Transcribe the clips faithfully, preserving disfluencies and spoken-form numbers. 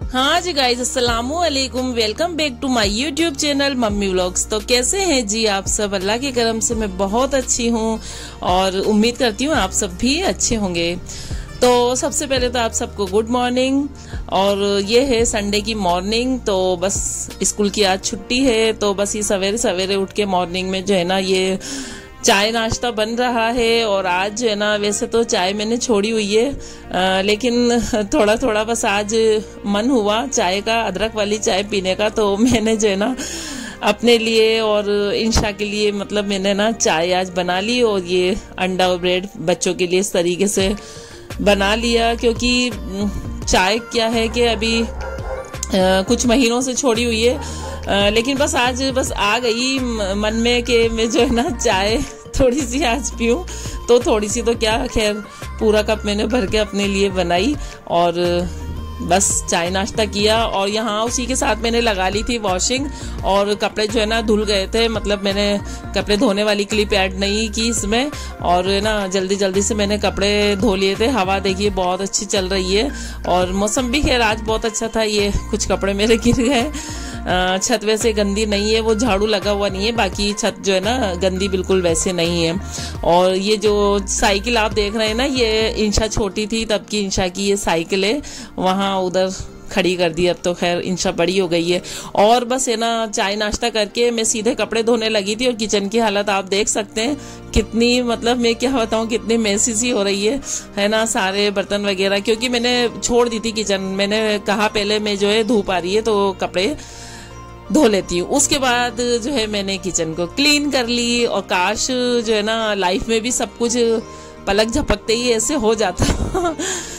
हाँ जी गाइज, अस्सलामु अलैकुम। Welcome back to my YouTube channel mummy vlogs. तो कैसे हैं जी आप सब? अल्लाह के करम से मैं बहुत अच्छी हूँ और उम्मीद करती हूँ आप सब भी अच्छे होंगे। तो सबसे पहले तो आप सबको गुड मॉर्निंग। और ये है संडे की मॉर्निंग। तो बस स्कूल की आज छुट्टी है, तो बस ये सवेरे सवेरे उठ के मॉर्निंग में जो है ना ये चाय नाश्ता बन रहा है। और आज जो है ना, वैसे तो चाय मैंने छोड़ी हुई है, आ, लेकिन थोड़ा थोड़ा बस आज मन हुआ चाय का, अदरक वाली चाय पीने का। तो मैंने जो है ना अपने लिए और इंशा के लिए मतलब मैंने ना चाय आज बना ली। और ये अंडा और ब्रेड बच्चों के लिए इस तरीके से बना लिया, क्योंकि चाय क्या है कि अभी आ, कुछ महीनों से छोड़ी हुई है, आ, लेकिन बस आज बस आ गई मन में कि मैं जो है ना चाय थोड़ी सी आज पीऊं। तो थोड़ी सी तो क्या, खैर पूरा कप मैंने भर के अपने लिए बनाई और बस चाय नाश्ता किया। और यहाँ उसी के साथ मैंने लगा ली थी वॉशिंग, और कपड़े जो है ना धुल गए थे। मतलब मैंने कपड़े धोने वाली क्लिप ऐड नहीं की इसमें, और ना जल्दी जल्दी से मैंने कपड़े धो लिए थे। हवा देखिए बहुत अच्छी चल रही है और मौसम भी खैर आज बहुत अच्छा था। ये कुछ कपड़े मेरे गिर गए। छत वैसे गंदी नहीं है, वो झाड़ू लगा हुआ नहीं है, बाकी छत जो है ना गंदी बिल्कुल वैसे नहीं है। और ये जो साइकिल आप देख रहे हैं ना, ये इंशा छोटी थी तब की इंशा की ये साइकिल है, वहाँ उधर खड़ी कर दी। अब तो खैर इंशा बड़ी हो गई है। और बस है ना चाय नाश्ता करके मैं सीधे कपड़े धोने लगी थी। और किचन की हालत आप देख सकते हैं कितनी, मतलब मैं क्या बताऊं, कितनी मेसी सी हो रही है है ना, सारे बर्तन वगैरह। क्योंकि मैंने छोड़ दी थी किचन, मैंने कहा पहले मैं जो है धूप आ रही है तो कपड़े धो लेती हूँ। उसके बाद जो है मैंने किचन को क्लीन कर ली। और काश जो है ना लाइफ में भी सब कुछ पलक झपकते ही ऐसे हो जाता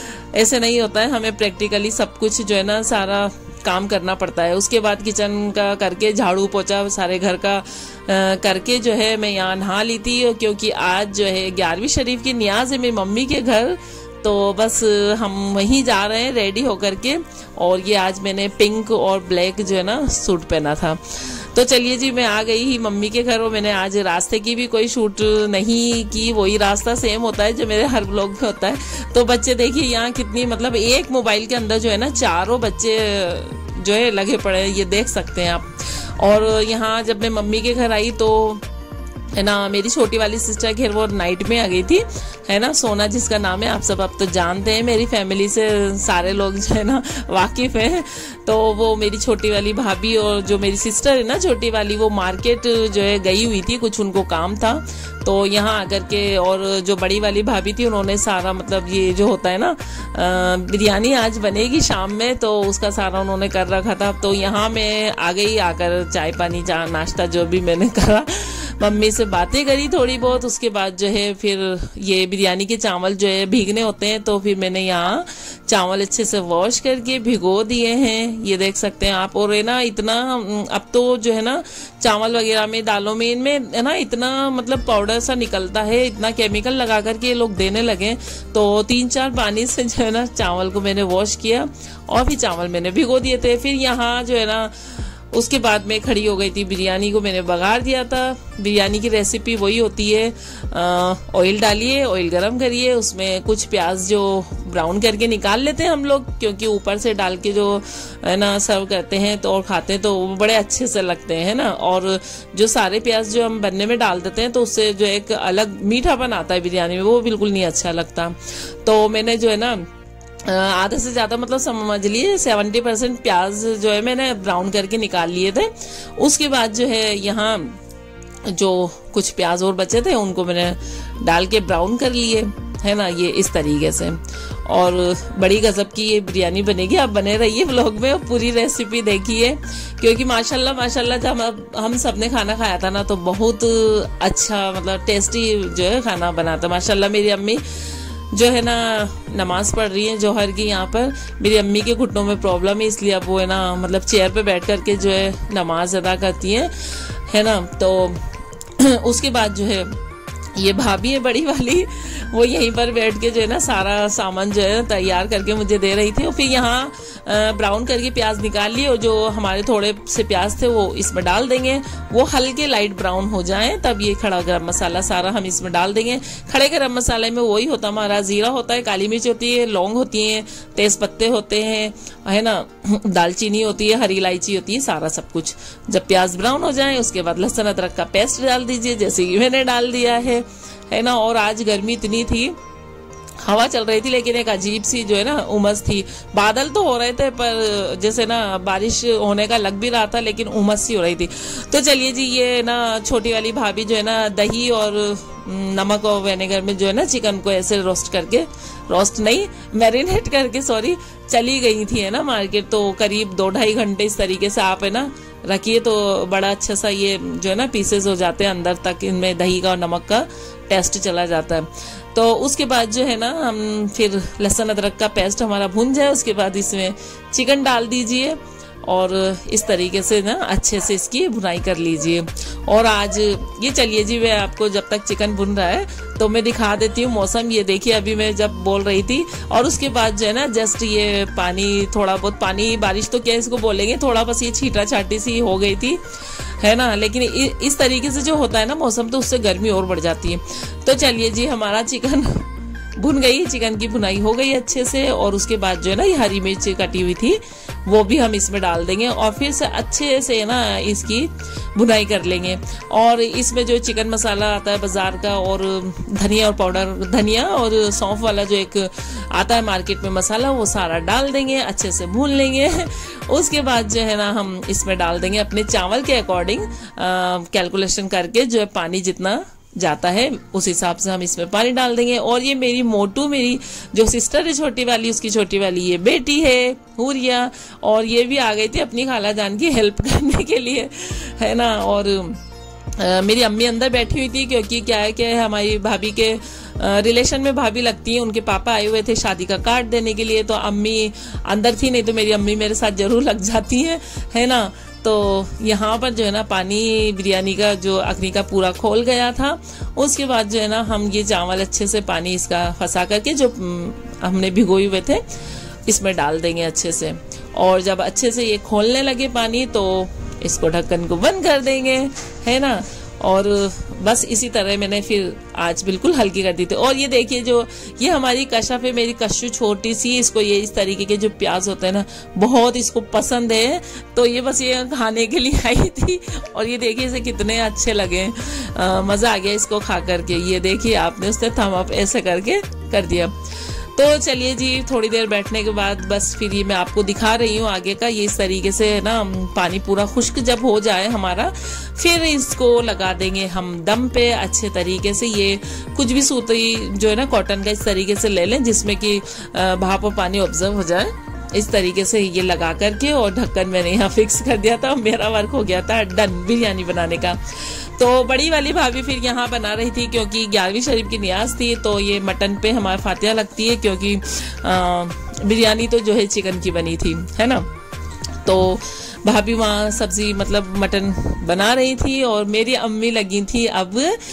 ऐसे नहीं होता है, हमें प्रैक्टिकली सब कुछ जो है ना सारा काम करना पड़ता है। उसके बाद किचन का करके झाड़ू पोछा सारे घर का आ, करके जो है मैं यहाँ नहा ली थी। क्योंकि आज जो है ग्यारहवीं शरीफ की नियाज है मेरी मम्मी के घर, तो बस हम वहीं जा रहे हैं रेडी होकर के। और ये आज मैंने पिंक और ब्लैक जो है ना सूट पहना था। तो चलिए जी, मैं आ गई ही मम्मी के घर। और मैंने आज रास्ते की भी कोई शूट नहीं की, वही रास्ता सेम होता है जो मेरे हर ब्लॉग में होता है। तो बच्चे देखिए यहाँ कितनी, मतलब एक मोबाइल के अंदर जो है ना चारों बच्चे जो है लगे पड़े हैं, ये देख सकते हैं आप। और यहाँ जब मैं मम्मी के घर आई तो है ना मेरी छोटी वाली सिस्टर खैर वो नाइट में आ गई थी, है ना, सोना जिसका नाम है, आप सब अब तो जानते हैं, मेरी फैमिली से सारे लोग जो है ना वाकिफ हैं। तो वो मेरी छोटी वाली भाभी और जो मेरी सिस्टर है ना छोटी वाली, वो मार्केट जो है गई हुई थी, कुछ उनको काम था। तो यहाँ आकर के, और जो बड़ी वाली भाभी थी उन्होंने सारा, मतलब ये जो होता है ना बिरयानी आज बनेगी शाम में, तो उसका सारा उन्होंने कर रखा था। तो यहाँ मैं आ गई, आकर चाय पानी चा नाश्ता जो भी मैंने करा, मम्मी से बातें करी थोड़ी बहुत। उसके बाद जो है फिर ये बिरयानी के चावल जो है भीगने होते हैं, तो फिर मैंने यहाँ चावल अच्छे से वॉश करके भिगो दिए हैं, ये देख सकते हैं आप। और है ना इतना, अब तो जो है ना चावल वगैरह में, दालों में, इनमें है ना इतना मतलब पाउडर सा निकलता है, इतना केमिकल लगा करके ये लोग देने लगे। तो तीन चार पानी से जो है ना चावल को मैंने वॉश किया और फिर चावल मैंने भिगो दिए थे। फिर यहाँ जो है ना उसके बाद में खड़ी हो गई थी, बिरयानी को मैंने बघार दिया था। बिरयानी की रेसिपी वही होती है, ऑयल डालिए, ऑयल गरम करिए, उसमें कुछ प्याज जो ब्राउन करके निकाल लेते हैं हम लोग, क्योंकि ऊपर से डाल के जो है ना सर्व करते हैं तो और खाते हैं तो वो बड़े अच्छे से लगते हैं ना। और जो सारे प्याज जो हम बनने में डाल देते हैं तो उससे जो एक अलग मीठापन आता है बिरयानी में, वो बिल्कुल नहीं अच्छा लगता। तो मैंने जो है ना आधे से ज्यादा, मतलब समझ लिए सेवेंटी परसेंट प्याज जो है मैंने ब्राउन करके निकाल लिए थे। उसके बाद जो है यहाँ जो कुछ प्याज और बचे थे उनको मैंने डाल के ब्राउन कर लिए, है ना, ये इस तरीके से। और बड़ी गजब की ये बिरयानी बनेगी, आप बने रहिए व्लॉग में और पूरी रेसिपी देखिए। क्योंकि माशाल्लाह माशाल्लाह जब हम हम सबने खाना खाया था ना तो बहुत अच्छा, मतलब टेस्टी जो है खाना बना था माशाल्लाह। मेरी अम्मी जो है ना नमाज पढ़ रही है जोहर की यहाँ पर। मेरी अम्मी के घुटनों में प्रॉब्लम है, इसलिए अब वो है ना मतलब चेयर पे बैठ करके जो है नमाज अदा करती है, है ना। तो उसके बाद जो है ये भाभी है बड़ी वाली, वो यहीं पर बैठ के जो है ना सारा सामान जो है तैयार करके मुझे दे रही थी। और फिर यहाँ ब्राउन करके प्याज निकाल लिए और जो हमारे थोड़े से प्याज थे वो इसमें डाल देंगे। वो हल्के लाइट ब्राउन हो जाएं तब ये खड़ा गरम मसाला सारा हम इसमें डाल देंगे। खड़े गरम मसाले में वही होता हमारा जीरा होता है, काली मिर्च होती है, लौंग होती है, तेज पत्ते होते हैं, है ना, दालचीनी होती है, हरी इलायची होती है, सारा सब कुछ। जब प्याज ब्राउन हो जाए उसके बाद लहसुन अदरक का पेस्ट डाल दीजिए जैसे कि मैंने डाल दिया है है ना। और आज गर्मी इतनी थी, हवा चल रही थी लेकिन एक अजीब सी जो है ना उमस थी। बादल तो हो रहे थे पर जैसे ना बारिश होने का लग भी रहा था लेकिन उमस सी हो रही थी। तो चलिए जी, ये ना छोटी वाली भाभी जो है ना दही और नमक और विनेगर में जो है ना चिकन को ऐसे रोस्ट करके, रोस्ट नहीं मैरिनेट करके सॉरी, चली गई थी है ना मार्केट। तो करीब दो ढाई घंटे इस तरीके से आप है ना रखिए तो बड़ा अच्छा सा ये जो है ना पीसेस हो जाते हैं अंदर तक, इनमें दही का और नमक का टेस्ट चला जाता है। तो उसके बाद जो है ना हम फिर लहसुन अदरक का पेस्ट हमारा भुन जाए उसके बाद इसमें चिकन डाल दीजिए और इस तरीके से ना अच्छे से इसकी भुनाई कर लीजिए। और आज ये चलिए जी, मैं आपको जब तक चिकन भुन रहा है तो मैं दिखा देती हूँ मौसम। ये देखिए अभी मैं जब बोल रही थी और उसके बाद जो है ना जस्ट ये पानी, थोड़ा बहुत पानी, बारिश तो क्या इसको बोलेंगे, थोड़ा बस ये छीटा छाटी सी हो गई थी है ना। लेकिन इस तरीके से जो होता है ना मौसम तो उससे गर्मी और बढ़ जाती है। तो चलिए जी, हमारा चिकन भुन गई, चिकन की भुनाई हो गई अच्छे से। और उसके बाद जो है ना ये हरी मिर्च कटी हुई थी वो भी हम इसमें डाल देंगे और फिर से अच्छे से ना इसकी भुनाई कर लेंगे। और इसमें जो चिकन मसाला आता है बाजार का और धनिया और पाउडर, धनिया और सौंफ वाला जो एक आता है मार्केट में मसाला, वो सारा डाल देंगे, अच्छे से भून लेंगे। उसके बाद जो है ना हम इसमें डाल देंगे अपने चावल के अकॉर्डिंग कैलकुलेशन करके, जो है पानी जितना जाता है उस हिसाब से हम इसमें पानी डाल देंगे। और ये मेरी मोटू, मेरी जो सिस्टर है छोटी वाली, उसकी छोटी वाली ये बेटी है हुरिया, और ये भी आ गई थी अपनी खाला जान की हेल्प करने के लिए है ना। और आ, मेरी अम्मी अंदर बैठी हुई थी क्योंकि क्या है कि हमारी भाभी के रिलेशन में भाभी लगती है, उनके पापा आए हुए थे शादी का कार्ड देने के लिए, तो अम्मी अंदर थी, नहीं तो मेरी अम्मी मेरे साथ जरूर लग जाती है है ना। तो यहाँ पर जो है ना पानी बिरयानी का जो अखनी का पूरा खोल गया था। उसके बाद जो है ना हम ये चावल अच्छे से पानी इसका फंसा करके जो हमने भिगोए हुए थे इसमें डाल देंगे अच्छे से। और जब अच्छे से ये खोलने लगे पानी तो इसको ढक्कन को बंद कर देंगे है ना। और बस इसी तरह मैंने फिर आज बिल्कुल हल्की कर दी थी। और ये देखिए जो ये हमारी कशफ है, मेरी कशु छोटी सी, इसको ये इस तरीके के जो प्याज होते हैं ना बहुत इसको पसंद है, तो ये बस ये खाने के लिए आई थी। और ये देखिए इसे कितने अच्छे लगे, आ, मजा आ गया इसको खा करके। ये देखिए आपने उसने थम अप ऐसे करके कर दिया। तो चलिए जी, थोड़ी देर बैठने के बाद बस फिर ये मैं आपको दिखा रही हूँ आगे का। ये इस तरीके से है ना पानी पूरा खुश्क जब हो जाए हमारा, फिर इसको लगा देंगे हम दम पे अच्छे तरीके से। ये कुछ भी सूती जो है ना कॉटन का इस तरीके से ले लें जिसमें कि भाप और पानी ऑब्जर्व हो जाए, इस तरीके से ये लगा करके। और ढक्कन मैंने यहाँ फिक्स कर दिया था, मेरा वर्क हो गया था डन बिरयानी बनाने का। तो बड़ी वाली भाभी फिर यहाँ बना रही थी क्योंकि ग्यारहवीं शरीफ की नियाज थी, तो ये मटन पे हमारे फातिहा लगती है क्योंकि आ, बिरयानी तो जो है चिकन की बनी थी है ना। तो भाभी वहाँ सब्जी मतलब मटन बना रही थी और मेरी अम्मी लगी थी अब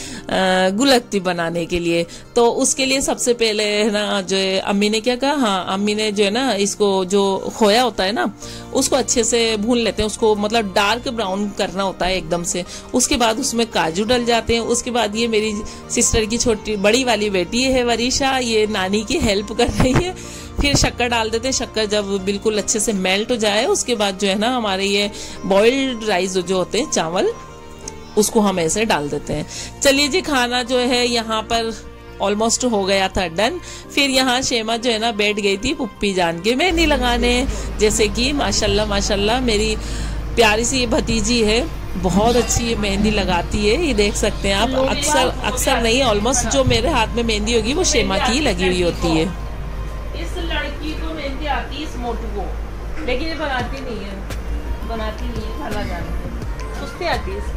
गुलकती बनाने के लिए। तो उसके लिए सबसे पहले है ना जो है अम्मी ने क्या कहा, हाँ अम्मी ने जो है ना इसको जो खोया होता है ना उसको अच्छे से भून लेते हैं, उसको मतलब डार्क ब्राउन करना होता है एकदम से। उसके बाद उसमें काजू डल जाते हैं। उसके बाद ये मेरी सिस्टर की छोटी बड़ी वाली बेटी है वरीशा, ये नानी की हेल्प कर रही है। फिर शक्कर डाल देते हैं। शक्कर जब बिल्कुल अच्छे से मेल्ट हो जाए उसके बाद जो है ना हमारे ये बॉइल्ड राइस जो होते हैं चावल, उसको हम ऐसे डाल देते हैं। चलिए जी, खाना जो है यहाँ पर ऑलमोस्ट हो गया था डन। फिर यहाँ शेमा जो है ना बैठ गई थी पुप्पी जान के मेहंदी लगाने, जैसे कि माशाल्लाह माशाल्लाह मेरी प्यारी सी ये भतीजी है, बहुत अच्छी ये मेहंदी लगाती है। ये देख सकते हैं आप, अक्सर अक्सर नहीं ऑलमोस्ट जो मेरे हाथ में मेहंदी होगी वो शेमा की लगी हुई होती है। इस लड़की को मेहंदी आती है, इस मोटू को, लेकिन ये बनाती नहीं है, बनाती नहीं है, खाला जानती सुस्ती आती है।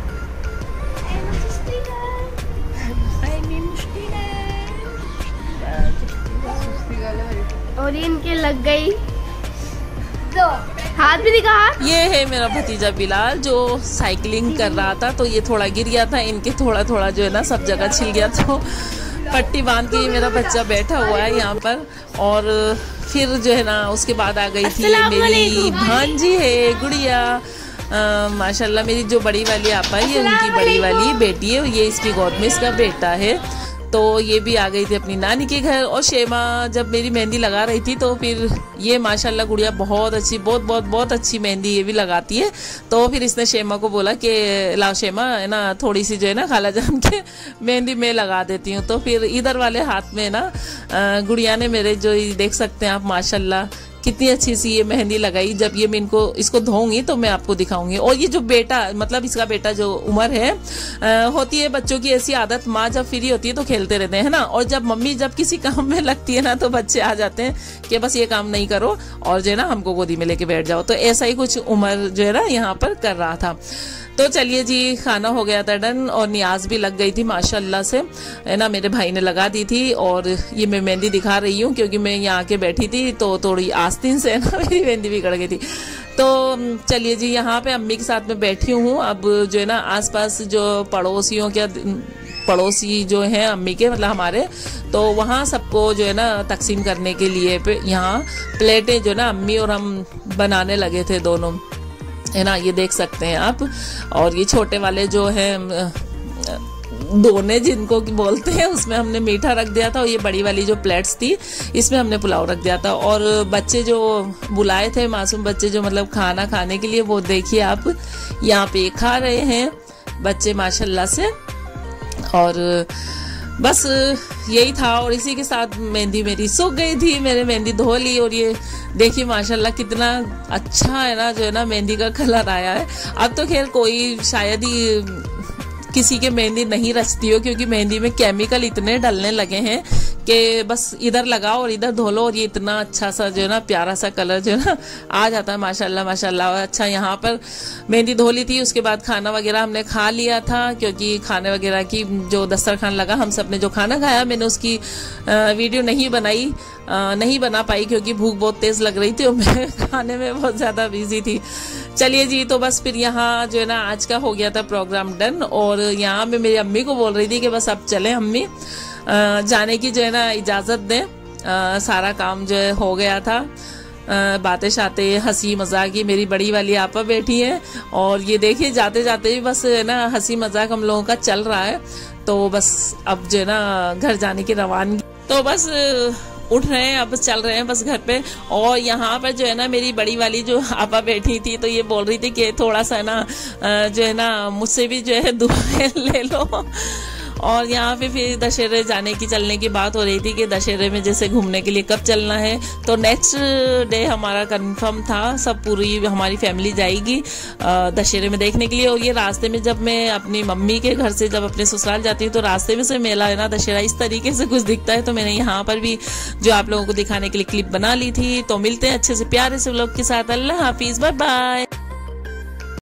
और इनके लग गई दो हाथ भी दिखा। ये है मेरा भतीजा बिलाल जो साइकिलिंग कर रहा था, तो ये थोड़ा गिर गया था, इनके थोड़ा थोड़ा जो है ना सब जगह छिल गया, तो पट्टी बांध के मेरा बच्चा बैठा हुआ है यहाँ पर। और फिर जो है ना उसके बाद आ गई थी मेरी भांजी है गुड़िया, माशाल्लाह मेरी जो बड़ी वाली आपा है ये उनकी बड़ी वाली बेटी है, ये इसकी गोद में इसका बेटा है। तो ये भी आ गई थी अपनी नानी के घर। और शेमा जब मेरी मेहंदी लगा रही थी तो फिर ये माशाल्लाह गुड़िया बहुत अच्छी बहुत बहुत बहुत अच्छी मेहंदी ये भी लगाती है। तो फिर इसने शेमा को बोला कि लाओ शेमा है ना थोड़ी सी जो है ना खाला जान के मेहंदी मैं लगा देती हूँ। तो फिर इधर वाले हाथ में ना गुड़िया ने मेरे जो देख सकते हैं आप माशाल्लाह कितनी अच्छी सी ये मेहंदी लगाई। जब ये मैं इनको इसको धोऊंगी तो मैं आपको दिखाऊंगी। और ये जो बेटा मतलब इसका बेटा जो उमर है आ, होती है बच्चों की ऐसी आदत, माँ जब फ्री होती है तो खेलते रहते हैं ना, और जब मम्मी जब किसी काम में लगती है ना तो बच्चे आ जाते हैं कि बस ये काम नहीं करो और जो है ना हमको गोदी में लेके बैठ जाओ। तो ऐसा ही कुछ उमर जो है ना यहाँ पर कर रहा था। तो चलिए जी खाना हो गया था डन और नियाज भी लग गई थी माशाल्लाह से, है ना मेरे भाई ने लगा दी थी। और ये मैं मेहंदी दिखा रही हूँ क्योंकि मैं यहाँ आके बैठी थी तो थोड़ी आस्तीन से ना मेरी मेहंदी बिगड़ गई थी। तो चलिए जी यहाँ पे अम्मी के साथ में बैठी हूँ। अब जो है ना आसपास जो पड़ोसियों के पड़ोसी जो हैं अम्मी के मतलब हमारे, तो वहाँ सबको जो है ना तकसीम करने के लिए यहाँ प्लेटें जो है ना अम्मी और हम बनाने लगे थे दोनों, है ना ये देख सकते हैं आप। और ये छोटे वाले जो है दोने जिनको बोलते हैं उसमें हमने मीठा रख दिया था और ये बड़ी वाली जो प्लेट्स थी इसमें हमने पुलाव रख दिया था। और बच्चे जो बुलाए थे मासूम बच्चे जो मतलब खाना खाने के लिए, वो देखिए आप यहाँ पे खा रहे हैं बच्चे माशाल्लाह से। और बस यही था और इसी के साथ मेहंदी मेरी सूख गई थी, मैंने मेहंदी धो ली। और ये देखिए माशाल्लाह कितना अच्छा है ना जो है ना मेहंदी का कलर आया है। अब तो खैर कोई शायद ही किसी के मेहंदी नहीं रचती हो क्योंकि मेहंदी में केमिकल इतने डलने लगे हैं कि बस इधर लगाओ और इधर धो लो और ये इतना अच्छा सा जो है ना प्यारा सा कलर जो है ना आ जाता है माशाल्लाह माशाल्लाह। और अच्छा यहाँ पर मेहंदी धो ली थी, उसके बाद खाना वगैरह हमने खा लिया था क्योंकि खाने वगैरह की जो दस्तरखान लगा हम सब ने जो खाना खाया, मैंने उसकी वीडियो नहीं बनाई नहीं बना पाई क्योंकि भूख बहुत तेज लग रही थी और मैं खाने में बहुत ज़्यादा बिजी थी। चलिए जी तो बस फिर यहाँ जो है ना आज का हो गया था प्रोग्राम डन। और यहाँ मैं मेरी अम्मी को बोल रही थी कि बस अब चले अम्मी जाने की जो है ना इजाज़त दें, सारा काम जो है हो गया था। बातें शाते हंसी मजाक की मेरी बड़ी वाली आपा बैठी है और ये देखिए जाते जाते भी बस है ना हंसी मजाक हम लोगों का चल रहा है। तो बस अब जो है ना घर जाने की रवानगी, तो बस उठ रहे हैं अब चल रहे हैं बस घर पे। और यहाँ पर जो है ना मेरी बड़ी वाली जो आपा बैठी थी तो ये बोल रही थी कि थोड़ा सा ना जो है ना मुझसे भी जो है दुआएं ले लो। और यहाँ पे फिर दशहरे जाने की चलने की बात हो रही थी कि दशहरे में जैसे घूमने के लिए कब चलना है। तो नेक्स्ट डे हमारा कंफर्म था, सब पूरी हमारी फैमिली जाएगी दशहरे में देखने के लिए। और ये रास्ते में जब मैं अपनी मम्मी के घर से जब अपने ससुराल जाती हूँ तो रास्ते में से मेला है ना दशहरा इस तरीके से कुछ दिखता है। तो मैंने यहाँ पर भी जो आप लोगों को दिखाने के लिए क्लिप बना ली थी। तो मिलते हैं अच्छे से प्यारे से व्लॉग के साथ। अल्लाह हाफिज, बाय बाय।